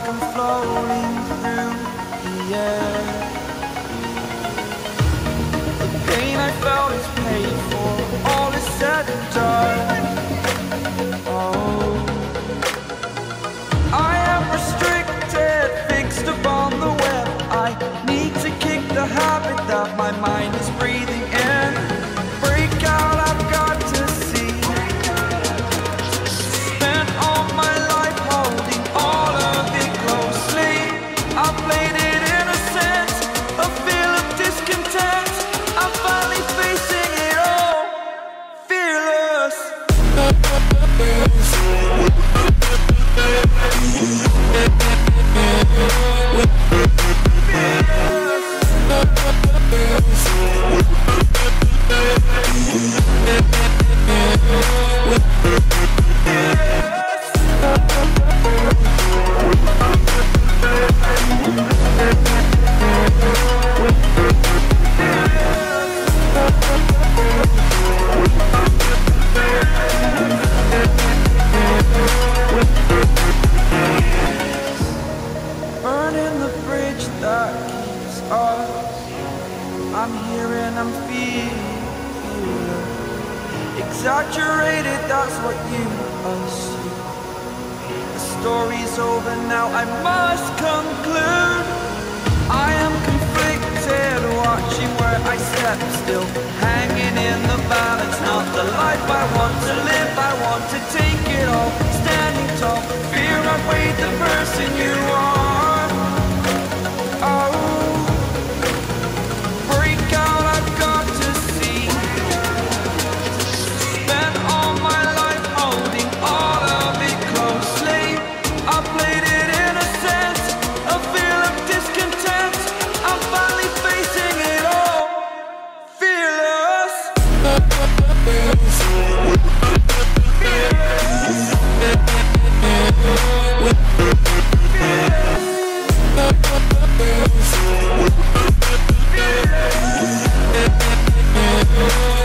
I'm floating through the air. The pain I felt is paid for, all is said and done. Oh, I am restricted, fixed upon the web. I need to kick the habit that my mind is breathing in. Break out, I've got to see. Spent all my life holding all of it closely. I played it innocent, a feel of discontent. I'm finally facing it all, fearless. Burning the bridge that keeps us. I'm here and I'm feeling exaggerated, that's what you assume. The story's over now, I must conclude. I am conflicted, watching where I step still, hanging in the balance. Not the life I want to live, I want to take it all. Standing tall, fear I weighed the person you are. Oh, break out, I've got to see. Spent all my life holding all of it closely. I played it innocent, a feel of discontent. I'm finally facing it all, fearless. Fearless.